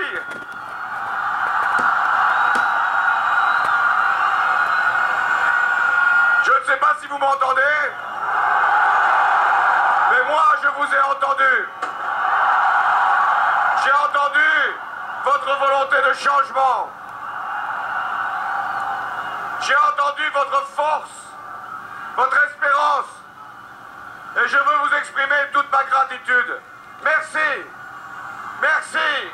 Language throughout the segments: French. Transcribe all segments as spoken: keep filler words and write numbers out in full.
Merci. Je ne sais pas si vous m'entendez, mais moi, je vous ai entendu. J'ai entendu votre volonté de changement. J'ai entendu votre force, votre espérance. Et je veux vous exprimer toute ma gratitude. Merci. Merci.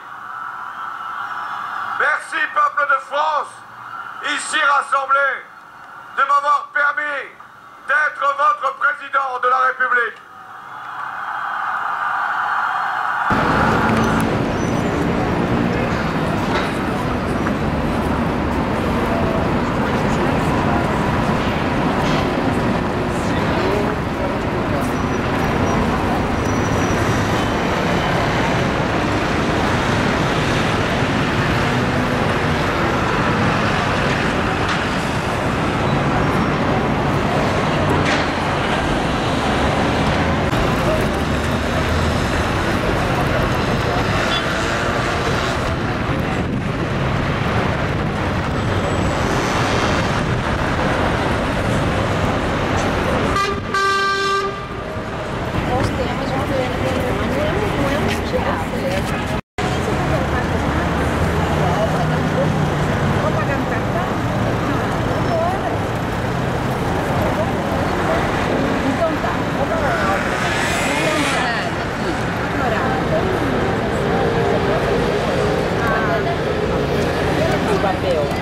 Merci, peuple de France, ici rassemblés, de m'avoir permis d'être votre président de la République. Papel.